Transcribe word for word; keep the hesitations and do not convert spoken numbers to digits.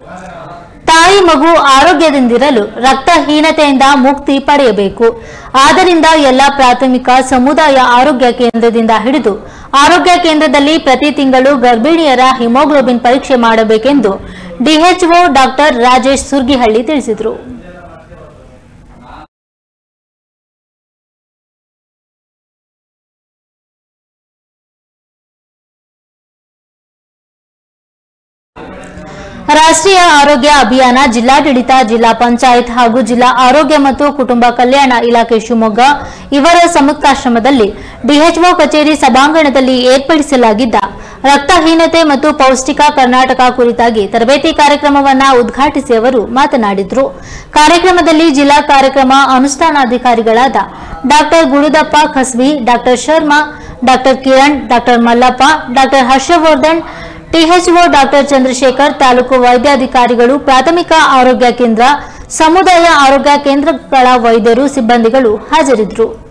ತಾಯಿ ಮಗು ಆರೋಗ್ಯದಿಂದಿರಲು ರಕ್ತಹೀನತೆಯಿಂದ ಮುಕ್ತಿ ಪಡೆಯಬೇಕು. ಆದ್ದರಿಂದ ಎಲ್ಲ ಪ್ರಾಥಮಿಕ ಸಮುದಾಯ ಆರೋಗ್ಯ ಕೇಂದ್ರದಿಂದ ಹಿಡಿದು ಆರೋಗ್ಯ ಕೇಂದ್ರದಲ್ಲಿ ಪ್ರತಿ ತಿಂಗಳು ಗರ್ಭಿಣಿಯರ ಹಿಮೋಗ್ಲೋಬಿನ್ ಪರೀಕ್ಷೆ ಮಾಡಬೇಕೆಂದು ಡಿಎಚ್ಒ ಡಾಕ್ಟರ್ ರಾಜೇಶ್ ಸುರ್ಗಿಹಳ್ಳಿ ತಿಳಿಸಿದರು. ರಾಷ್ಟ್ರೀಯ ಆರೋಗ್ಯ ಅಭಿಯಾನ ಜಿಲ್ಲಾಡಳಿತ, ಜಿಲ್ಲಾ ಪಂಚಾಯತ್ ಹಾಗೂ ಜಿಲ್ಲಾ ಆರೋಗ್ಯ ಮತ್ತು ಕುಟುಂಬ ಕಲ್ಯಾಣ ಇಲಾಖೆ ಶಿವಮೊಗ್ಗ ಇವರ ಸಂಯುಕ್ತಾಶ್ರಮದಲ್ಲಿ ಡಿಎಚ್ಒ ಕಚೇರಿ ಸಭಾಂಗಣದಲ್ಲಿ ಏರ್ಪಡಿಸಲಾಗಿದ್ದ ರಕ್ತಹೀನತೆ ಮತ್ತು ಪೌಷ್ಟಿಕ ಕರ್ನಾಟಕ ಕುರಿತಾಗಿ ತರಬೇತಿ ಕಾರ್ಯಕ್ರಮವನ್ನು ಉದ್ಘಾಟಿಸಿ ಅವರು ಮಾತನಾಡಿದರು. ಕಾರ್ಯಕ್ರಮದಲ್ಲಿ ಜಿಲ್ಲಾ ಕಾರ್ಯಕ್ರಮ ಅನುಷ್ಠಾನಾಧಿಕಾರಿಗಳಾದ doctor Gurudappa Khasvi, doctor Sharma, doctor Kiran, doctor Mallappa, doctor Harshavardhan, THO doctor Chandrashekhar, ತಾಲೂಕು ವೈದ್ಯಾಧಿಕಾರಿಗಳು, ಪ್ರಾಥಮಿಕ ಆರೋಗ್ಯ ಕೇಂದ್ರ, ಸಮುದಾಯ ಆರೋಗ್ಯ ಕೇಂದ್ರಗಳ ವೈದ್ಯರು, ಸಿಬ್ಬಂದಿಗಳು ಹಾಜರಿದ್ದರು.